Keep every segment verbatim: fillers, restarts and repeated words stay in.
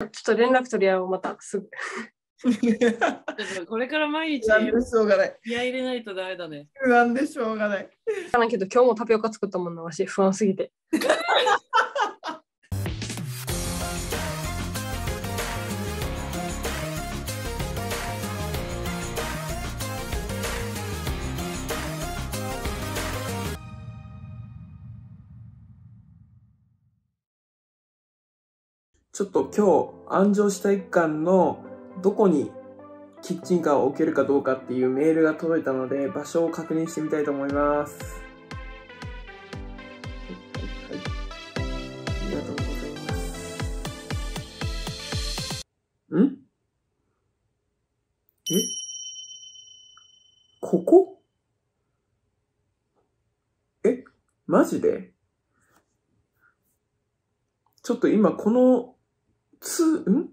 と、ちょっと連絡取り合おう、またすぐ。 これから毎日なんでしょうがない。 気合い入れないとダメだね。 なんでしょうがない。 だけど今日もタピオカ作ったもんな、わし不安すぎて。 ちょっと今日、安城市体育館のどこにキッチンカーを置けるかどうかっていうメールが届いたので、場所を確認してみたいと思います。はい、はい、ありがとうございます。ん？え？ここ？え？マジで？ちょっと今この、つ、ん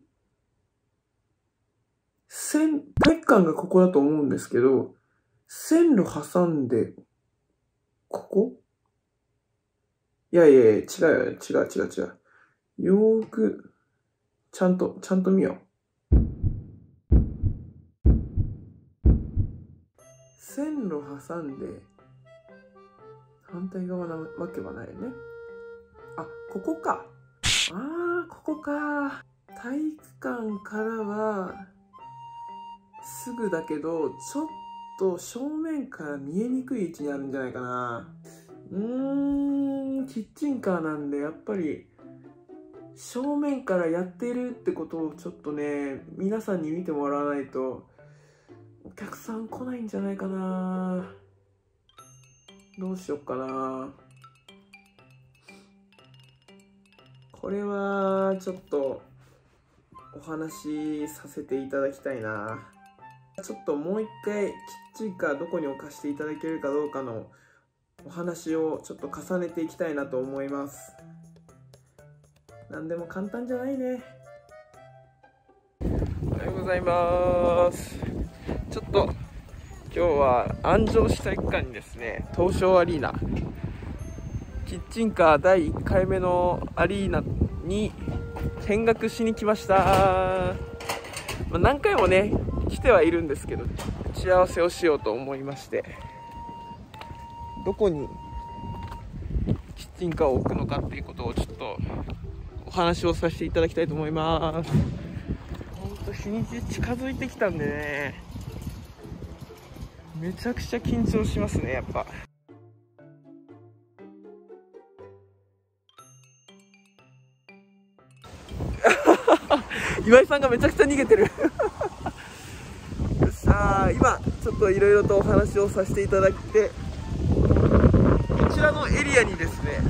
線、体育館がここだと思うんですけど、線路挟んで、ここ？いやいやいや、違うよ、違う違う違う。よーく、ちゃんと、ちゃんと見よう。線路挟んで、反対側なわけはないよね。あ、ここか。あー、ここか。体育館からは、すぐだけど、ちょっと正面から見えにくい位置にあるんじゃないかな。うーん、キッチンカーなんで、やっぱり、正面からやってるってことをちょっとね、皆さんに見てもらわないと、お客さん来ないんじゃないかな。どうしよっかな。これは、ちょっと、お話しさせていただきたいな。ちょっともう一回、キッチンカーどこに置かせていただけるかどうかのお話をちょっと重ねていきたいなと思います。なんでも簡単じゃないね。おはようございます。ちょっと、今日は安城市体育館にですね、東証アリーナ、キッチンカーだいいっかいめのアリーナに見学しに来ました。まあ、何回もね、来てはいるんですけど、打ち合わせをしようと思いまして、どこにキッチンカーを置くのかっていうことをちょっとお話をさせていただきたいと思います。ほんと日にち近づいてきたんでね、めちゃくちゃ緊張しますね、やっぱ。岩井さんがめちゃくちゃ逃げてる。さあ、今ちょっといろいろとお話をさせていただいて、こちらのエリアにですね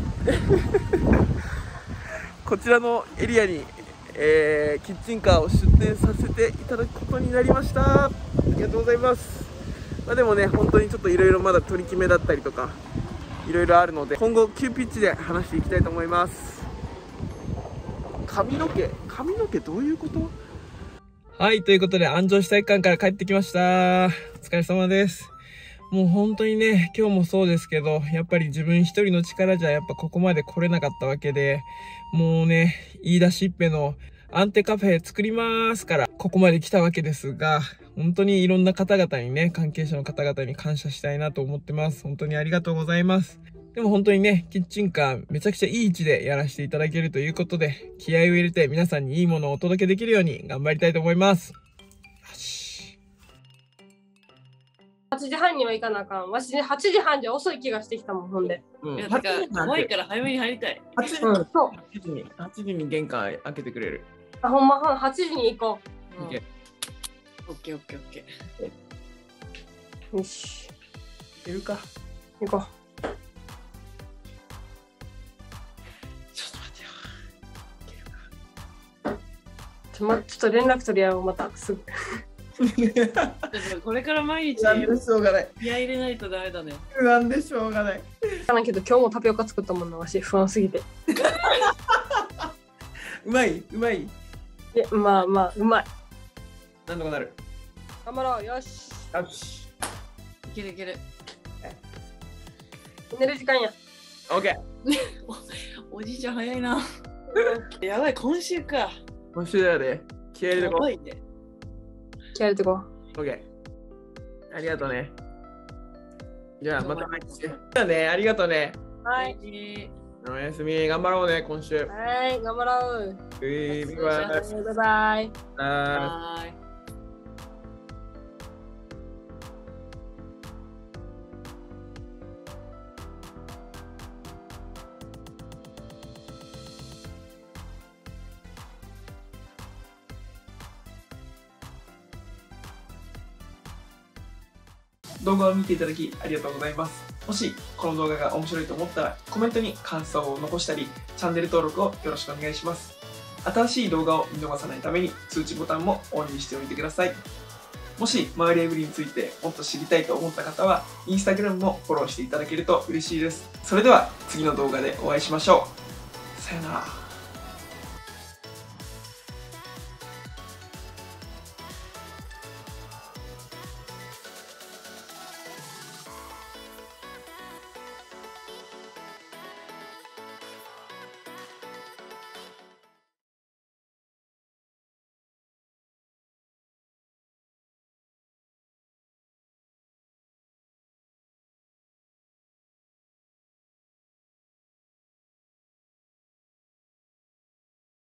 こちらのエリアに、えー、キッチンカーを出店させていただくことになりました。ありがとうございます。まあ、でもね、本当にちょっといろいろまだ取り決めだったりとかいろいろあるので、今後急ピッチで話していきたいと思います。髪の毛髪の毛どういうこと？はい、ということで安城市体育館から帰ってきました。お疲れ様です。もう本当にね、今日もそうですけど、やっぱり自分一人の力じゃやっぱここまで来れなかったわけで、もうね、言い出しっぺのアンテカフェ作りますから、ここまで来たわけですが、本当にいろんな方々にね、関係者の方々に感謝したいなと思ってます。本当にありがとうございます。でも本当にね、キッチンカーめちゃくちゃいい位置でやらせていただけるということで、気合を入れて皆さんにいいものをお届けできるように頑張りたいと思います。よし。 はちじはんには行かなあかん。わしはちじはんじゃ遅い気がしてきたもん、ほんで。 うん、 いや、だから怖いから早めに入りたい。 はちじ、 うん、そう。 はちじに、はちじに玄関開けてくれる。 あ、ほんま、はちじに行こうん、オッオッケケーオッケーオッケう。よし。 ー。いるか。 行こう。 ちょっと待ってよ。 ちょ、ま、ちょっと連絡取り合おう、またすぐ。 これから毎日なんでしょうがない。 気合い入れないとダメだね。 なんでしょうがない。 だけど今日もタピオカ作ったもんな、わし不安すぎて。 うまい、うまい。 いや、まあまあ、うまい。 なんとかなる。 頑張ろう、よし。 よし。 いけるいける。 寝る時間や。 オッケー。 おじいちゃん早いな。やばい、今週か。 今週だよね。気合い入れてこやばいね。 気合入れてこう。OK。ありがとうね。じゃあ、また毎日。じゃあね、ありがとうね。 う。はい。 い。 おやすみ。頑張ろうね、今週。 はい、頑張ろう。 うい、バイバイ。 バイバイ。 あはーい。 動画を見ていただきありがとうございます。もしこの動画が面白いと思ったらコメントに感想を残したり、チャンネル登録をよろしくお願いします。新しい動画を見逃さないために通知ボタンもオンにしておいてください。もし周りエブリについてもっと知りたいと思った方はインスタグラムもフォローしていただけると嬉しいです。それでは次の動画でお会いしましょう。さよなら。